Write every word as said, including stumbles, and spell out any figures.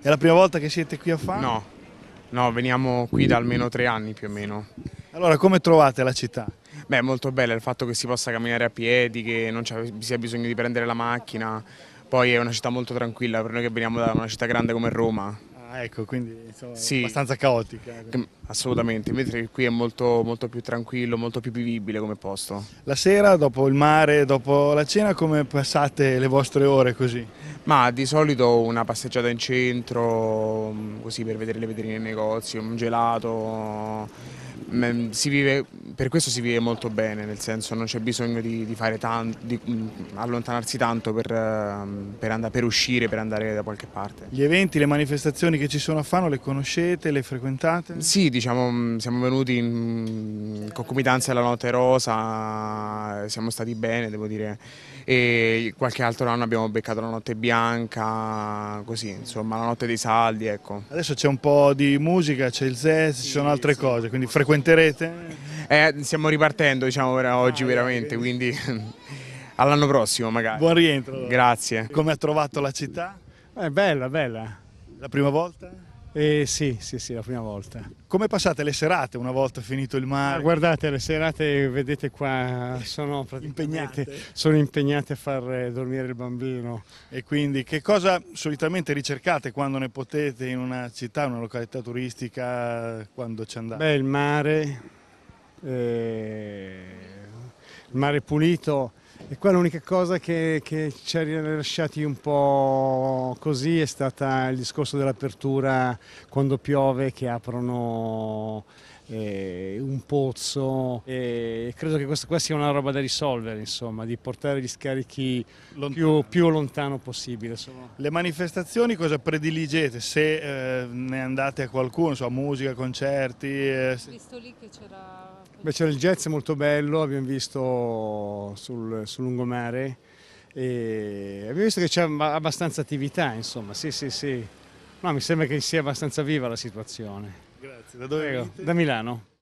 È la prima volta che siete qui a Fano? No, no, veniamo qui da almeno tre anni più o meno. Allora, come trovate la città? Beh, è molto bella il fatto che si possa camminare a piedi, che non ci sia bisogno di prendere la macchina. Poi è una città molto tranquilla per noi che veniamo da una città grande come Roma. Ah, ecco, quindi insomma, Sì, abbastanza caotica. che- assolutamente, mentre qui è molto, molto più tranquillo, molto più vivibile come posto. La sera, dopo il mare, dopo la cena, come passate le vostre ore così? Ma di solito una passeggiata in centro, mh, così per vedere le vetrine nei negozi, un gelato. Mm, Si vive, per questo si vive molto bene, nel senso non c'è bisogno di, di fare tanto, di mh, allontanarsi tanto per, ehm, per andare, per uscire, per andare da qualche parte. Gli eventi, le manifestazioni che ci sono a Fano, le conoscete, le frequentate? Sì, diciamo, mh, siamo venuti in concomitanza alla Notte Rosa, siamo stati bene, devo dire, e qualche altro anno abbiamo beccato la Notte Bianca, così, insomma, la Notte dei Saldi, ecco. Adesso c'è un po' di musica, c'è il jazz, ci sono altre sì. cose, quindi frequenterete? Eh, stiamo ripartendo, diciamo, per oggi Ah, veramente, dai, quindi all'anno prossimo magari. Buon rientro. Allora. Grazie. Come ha trovato la città? È bella, bella. La prima volta? Eh, sì, sì, sì, la prima volta. Come passate le serate una volta finito il Ah, mare? guardate, le serate, vedete qua, sono praticamente Impegnate. sono impegnate a far eh, dormire il bambino. E quindi che cosa solitamente ricercate quando ne potete in una città, una località turistica, quando ci andate? Beh, il mare, eh, il mare pulito. E qua l'unica cosa che, che ci ha rilasciati un po' così è stata il discorso dell'apertura quando piove, che aprono eh, un pozzo, e credo che questa qua sia una roba da risolvere, insomma, di portare gli scarichi Lontano. più, più lontano possibile. Sono- Le manifestazioni cosa prediligete? Se eh, ne andate a qualcuno, so, musica, concerti? eh, se- Visto lì che c'era... Beh, c'era il jazz molto bello, abbiamo visto sul, sul lungomare e abbiamo visto che c'è abbastanza attività, insomma, sì, sì, sì. No, mi sembra che sia abbastanza viva la situazione. Grazie, da dove Prego, venite? da Milano.